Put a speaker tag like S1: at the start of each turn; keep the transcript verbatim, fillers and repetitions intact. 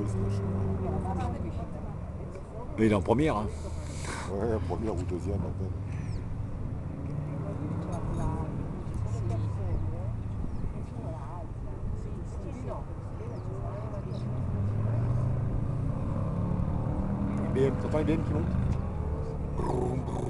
S1: Mais il est en première. Hein.
S2: Ouais, première ou deuxième à peine.
S1: B M, t'entends les B M qui montent?